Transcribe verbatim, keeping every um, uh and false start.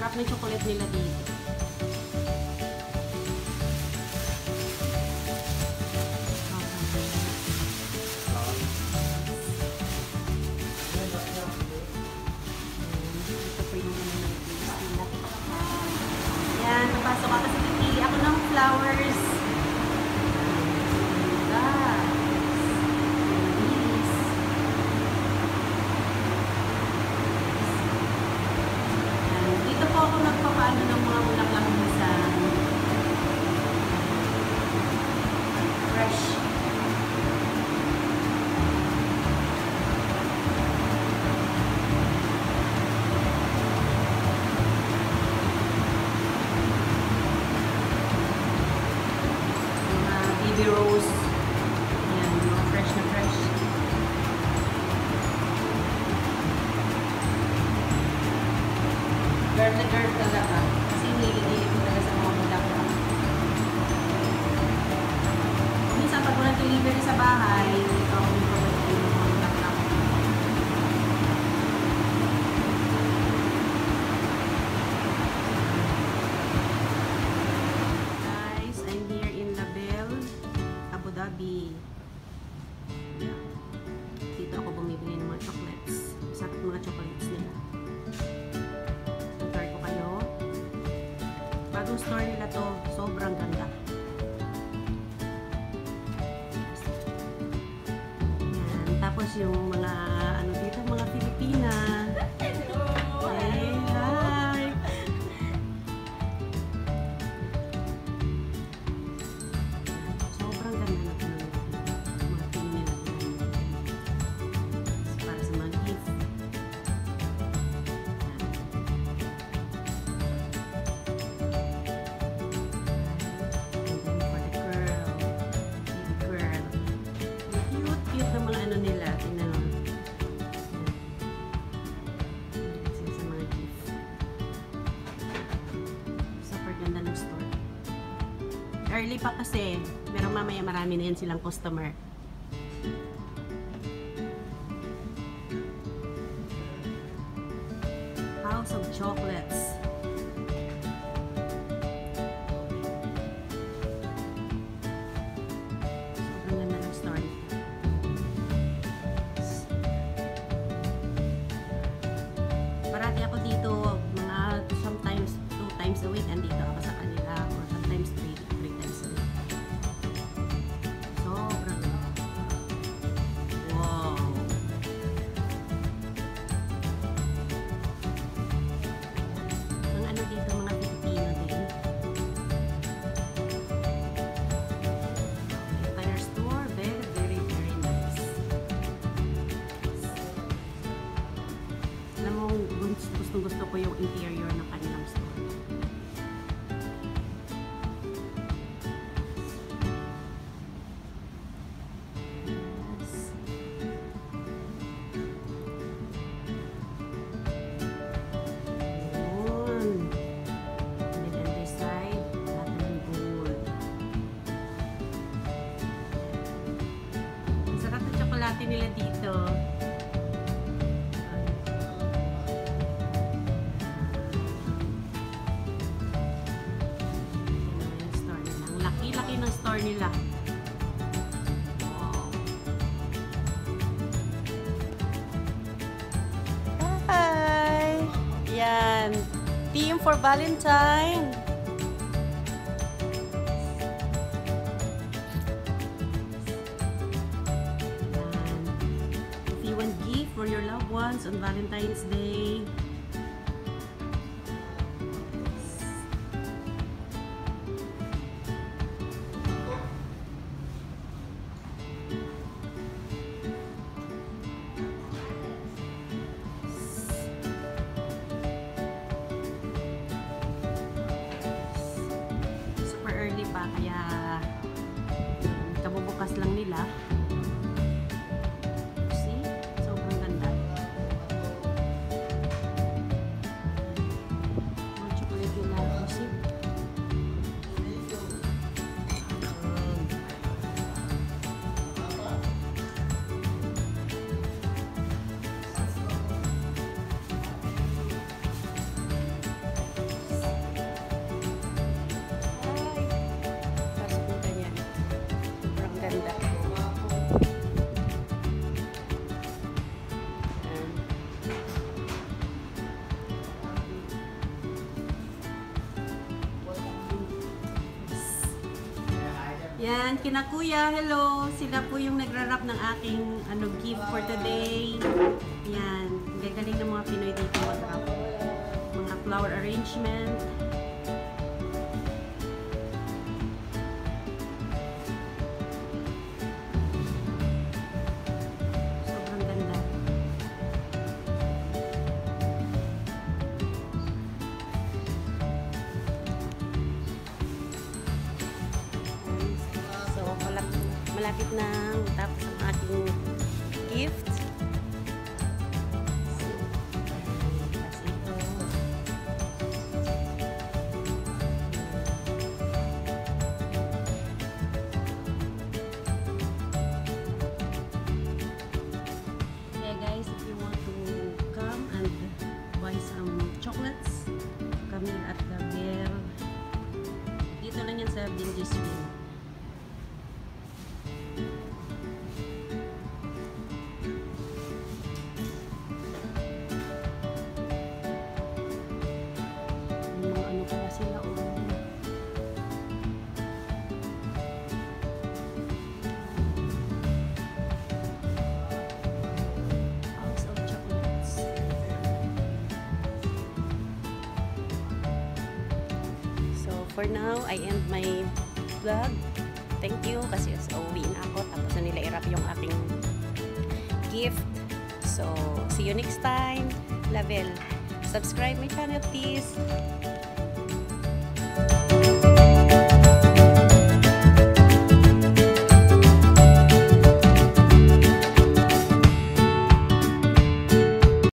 sarap ng chocolate nila dito. Yan, napasok ako sa pipili ako ng flowers. Dito po ako nagpapaano ng mga bulaklak sa fresh. Baby rose. Ayan, mga fresh na fresh. Girl na girl talaga. Kasi nililili ko talaga sa mga bulaklak. Minsan pag walang delivery sa bahay, ito ako yung pagkakas ng mga bulaklak. Guys, I'm here in Label, Abu Dhabi. Yeah. Dito ako bumibili ng mga chocolates. Masarap mga chocolates nila. Tutor ko kayo. Bagong store nila to. Sobrang ganda. Ayan. Tapos yung mga ano dito, mga Pilipina. Hey, hi! Sobrang ganda na ito ng mga tingin nila. Para sa mga gift. And then for the girl, baby girl. Cute, cute na mga ano nila. Tingnan mo. Ayan. Sa mga gift. Super ganda ng store. Early pa kasi. Pero mamaya marami na yan silang customer. House of Chocolates. Sobrang ganda ng store. Parati ako dito, mga sometimes two times a week, andito ako sa kanila, or sometimes three, three times a week. Sobrang wow. Ang ano dito, mga Pilipino din. Entire store, very, very, very nice. Alam mo, gustong gusto ko yung interior ng kanilang store. Yes. Yun. And then on this side, lahat ng gold. Ang sarap ng tsokolate nila dito. Laki-laki ng store nila. Wow. Hi! Yan. Team for Valentine. Yan. If you want gift for your loved ones on Valentine's Day, pa kaya kabubukas lang nila. See? Sobrang ganda. Mga chocolate nila. See? Yan, kina Kuya, hello. Sila po yung nagra-wrap ng aking ano, gift for today. Yan, gagaling ng mga Pinoy dito mag-wrap. Mga flower arrangement. Sobrang ganda. So, malapit, malapit na tapos ang ating gift. Guys, if you want to come and buy some chocolates, Camille at Gabriel, dito lang yan sa Bindiswil. Mga ano pala sila o for now, I end my vlog. Thank you kasi uuwi na ako tapos na nila i-wrap yung aking gift. So, see you next time. Label. Subscribe my channel please.